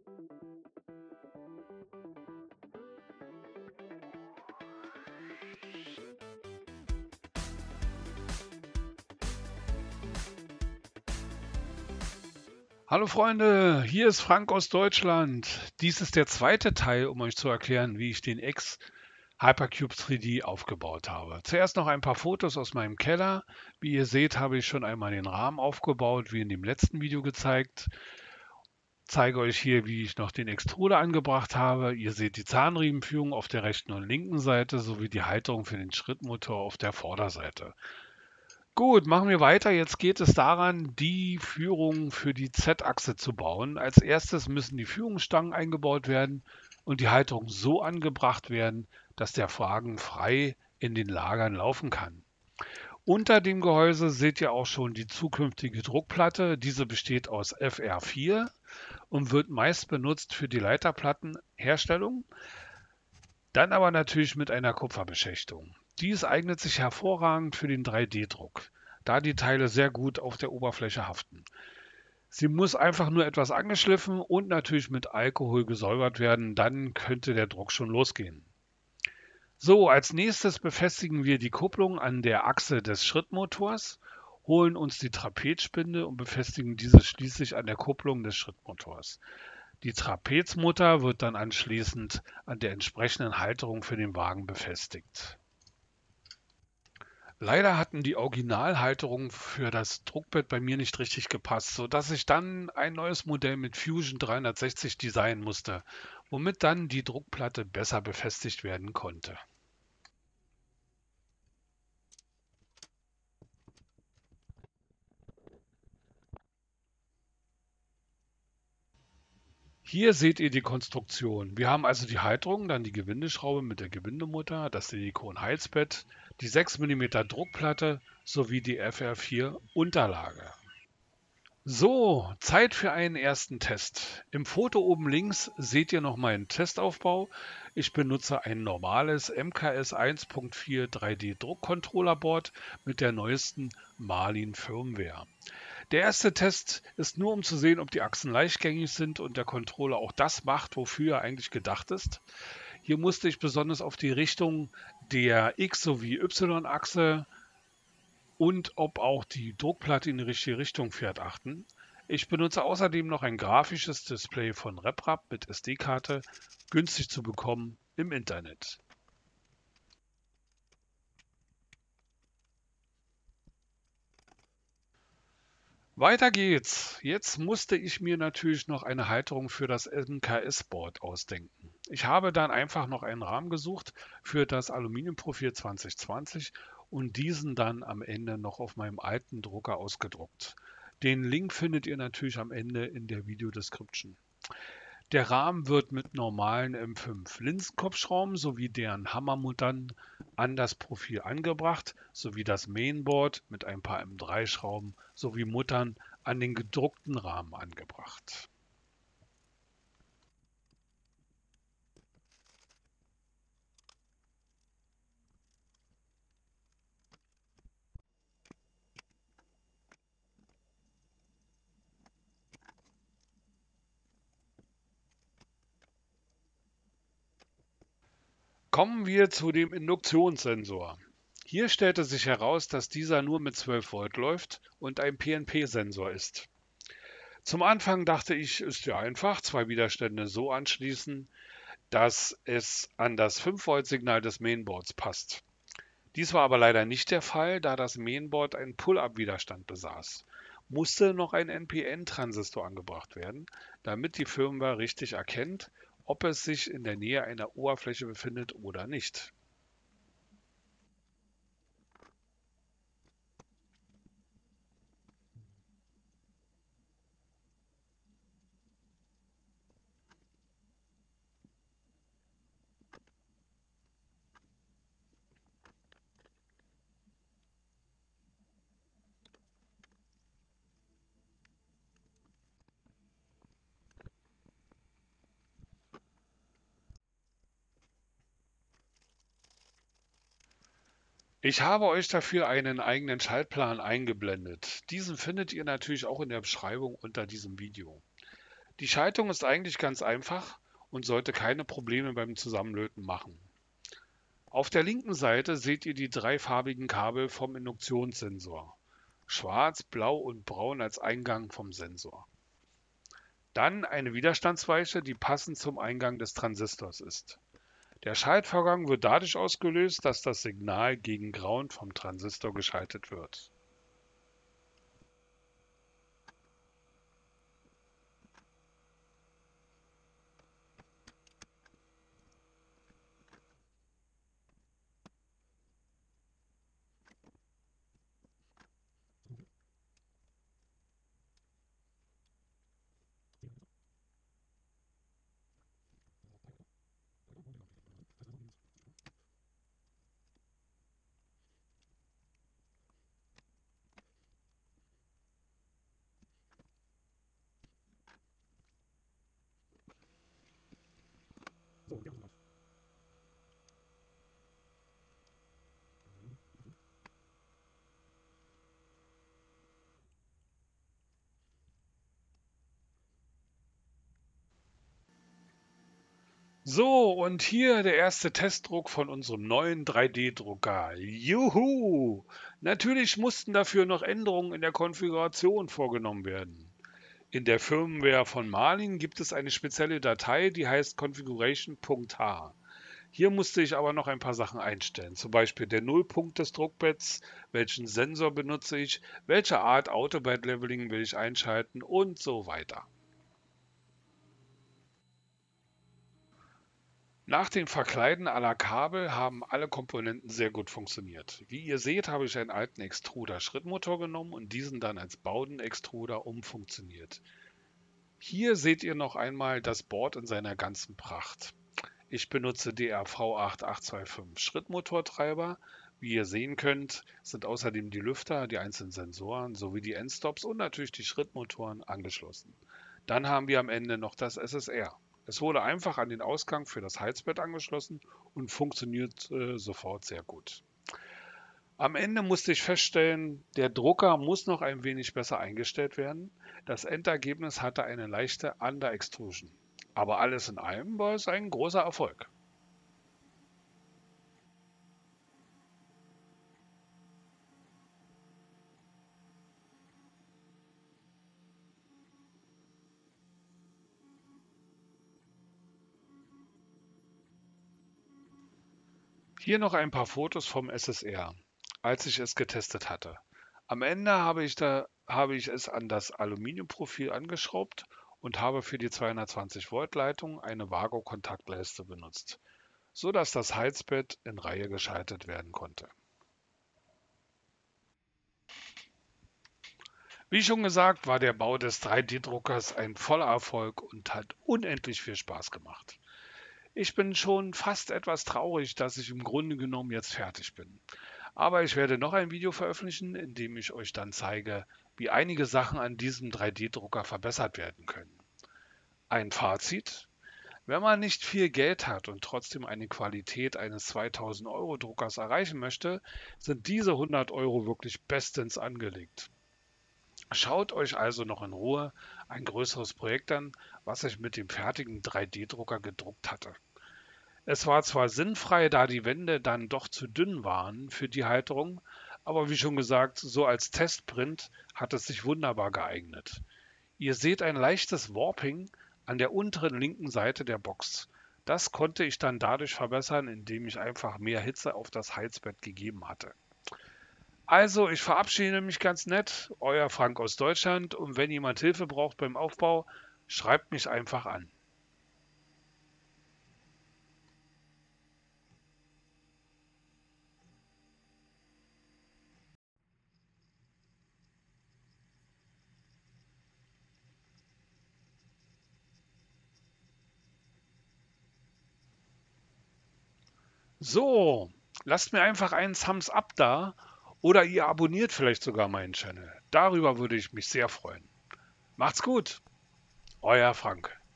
Hallo Freunde, hier ist Frank aus Deutschland. Dies ist der zweite Teil, um euch zu erklären, wie ich den X Hypercube 3D aufgebaut habe. Zuerst noch ein paar Fotos aus meinem Keller. Wie ihr seht, habe ich schon einmal den Rahmen aufgebaut, wie in dem letzten Video gezeigt. Zeige euch hier, wie ich noch den Extruder angebracht habe. Ihr seht die Zahnriemenführung auf der rechten und linken Seite sowie die Halterung für den Schrittmotor auf der Vorderseite. Gut, machen wir weiter. Jetzt geht es daran, die Führung für die Z-Achse zu bauen. Als erstes müssen die Führungsstangen eingebaut werden und die Halterung so angebracht werden, dass der Wagen frei in den Lagern laufen kann. Unter dem Gehäuse seht ihr auch schon die zukünftige Druckplatte. Diese besteht aus FR4 und wird meist benutzt für die Leiterplattenherstellung, dann aber natürlich mit einer Kupferbeschichtung. Dies eignet sich hervorragend für den 3D-Druck, da die Teile sehr gut auf der Oberfläche haften. Sie muss einfach nur etwas angeschliffen und natürlich mit Alkohol gesäubert werden, dann könnte der Druck schon losgehen. So, als nächstes befestigen wir die Kupplung an der Achse des Schrittmotors, holen uns die Trapezspinde und befestigen diese schließlich an der Kupplung des Schrittmotors. Die Trapezmutter wird dann anschließend an der entsprechenden Halterung für den Wagen befestigt. Leider hatten die Originalhalterungen für das Druckbett bei mir nicht richtig gepasst, sodass ich dann ein neues Modell mit Fusion 360 designen musste, womit dann die Druckplatte besser befestigt werden konnte. Hier seht ihr die Konstruktion. Wir haben also die Halterung, dann die Gewindeschraube mit der Gewindemutter, das Silikon-Heizbett, die 6 mm Druckplatte sowie die FR4 Unterlage. So, Zeit für einen ersten Test. Im Foto oben links seht ihr noch meinen Testaufbau. Ich benutze ein normales MKS 1.4 3D Druckcontrollerboard mit der neuesten Marlin Firmware. Der erste Test ist nur, um zu sehen, ob die Achsen leichtgängig sind und der Controller auch das macht, wofür er eigentlich gedacht ist. Hier musste ich besonders auf die Richtung der X- sowie Y-Achse und ob auch die Druckplatte in die richtige Richtung fährt achten. Ich benutze außerdem noch ein grafisches Display von RepRap mit SD-Karte, günstig zu bekommen im Internet. Weiter geht's. Jetzt musste ich mir natürlich noch eine Halterung für das MKS-Board ausdenken. Ich habe dann einfach noch einen Rahmen gesucht für das Aluminiumprofil 2020 und diesen dann am Ende noch auf meinem alten Drucker ausgedruckt. Den Link findet ihr natürlich am Ende in der Videodescription. Der Rahmen wird mit normalen M5 Linsenkopfschrauben sowie deren Hammermuttern an das Profil angebracht, sowie das Mainboard mit ein paar M3 Schrauben sowie Muttern an den gedruckten Rahmen angebracht. Kommen wir zu dem Induktionssensor. Hier stellte sich heraus, dass dieser nur mit 12 Volt läuft und ein PNP-Sensor ist. Zum Anfang dachte ich, ist ja einfach, zwei Widerstände so anschließen, dass es an das 5-Volt-Signal des Mainboards passt. Dies war aber leider nicht der Fall, da das Mainboard einen Pull-up-Widerstand besaß. Musste noch ein NPN-Transistor angebracht werden, damit die Firmware richtig erkennt, ob es sich in der Nähe einer Oberfläche befindet oder nicht. Ich habe euch dafür einen eigenen Schaltplan eingeblendet. Diesen findet ihr natürlich auch in der Beschreibung unter diesem Video. Die Schaltung ist eigentlich ganz einfach und sollte keine Probleme beim Zusammenlöten machen. Auf der linken Seite seht ihr die dreifarbigen Kabel vom Induktionssensor. Schwarz, Blau und Braun als Eingang vom Sensor. Dann eine Widerstandsweiche, die passend zum Eingang des Transistors ist. Der Schaltvorgang wird dadurch ausgelöst, dass das Signal gegen Ground vom Transistor geschaltet wird. So, und hier der erste Testdruck von unserem neuen 3D-Drucker. Juhu! Natürlich mussten dafür noch Änderungen in der Konfiguration vorgenommen werden. In der Firmware von Marlin gibt es eine spezielle Datei, die heißt configuration.h. Hier musste ich aber noch ein paar Sachen einstellen, zum Beispiel der Nullpunkt des Druckbetts, welchen Sensor benutze ich, welche Art Autobed Leveling will ich einschalten und so weiter. Nach dem Verkleiden aller Kabel haben alle Komponenten sehr gut funktioniert. Wie ihr seht, habe ich einen alten Extruder-Schrittmotor genommen und diesen dann als Bowden-Extruder umfunktioniert. Hier seht ihr noch einmal das Board in seiner ganzen Pracht. Ich benutze DRV8825 Schrittmotortreiber. Wie ihr sehen könnt, sind außerdem die Lüfter, die einzelnen Sensoren sowie die Endstops und natürlich die Schrittmotoren angeschlossen. Dann haben wir am Ende noch das SSR. Es wurde einfach an den Ausgang für das Heizbett angeschlossen und funktioniert sofort sehr gut. Am Ende musste ich feststellen, der Drucker muss noch ein wenig besser eingestellt werden. Das Endergebnis hatte eine leichte Under-Extrusion. Aber alles in allem war es ein großer Erfolg. Hier noch ein paar Fotos vom SSR, als ich es getestet hatte. Am Ende habe ich es an das Aluminiumprofil angeschraubt und habe für die 220 Volt Leitung eine Vago-Kontaktleiste benutzt, so dass das Heizbett in Reihe geschaltet werden konnte. Wie schon gesagt, war der Bau des 3D-Druckers ein voller Erfolg und hat unendlich viel Spaß gemacht. Ich bin schon fast etwas traurig, dass ich im Grunde genommen jetzt fertig bin. Aber ich werde noch ein Video veröffentlichen, in dem ich euch dann zeige, wie einige Sachen an diesem 3D-Drucker verbessert werden können. Ein Fazit: Wenn man nicht viel Geld hat und trotzdem eine Qualität eines 2000 € Druckers erreichen möchte, sind diese 100 € wirklich bestens angelegt. Schaut euch also noch in Ruhe ein größeres Projekt an, was ich mit dem fertigen 3D-Drucker gedruckt hatte. Es war zwar sinnfrei, da die Wände dann doch zu dünn waren für die Halterung, aber wie schon gesagt, so als Testprint hat es sich wunderbar geeignet. Ihr seht ein leichtes Warping an der unteren linken Seite der Box. Das konnte ich dann dadurch verbessern, indem ich einfach mehr Hitze auf das Heizbett gegeben hatte. Also, ich verabschiede mich ganz nett, euer Frank aus Deutschland, und wenn jemand Hilfe braucht beim Aufbau, schreibt mich einfach an. So, lasst mir einfach einen Thumbs up da oder ihr abonniert vielleicht sogar meinen Channel. Darüber würde ich mich sehr freuen. Macht's gut, euer Frank.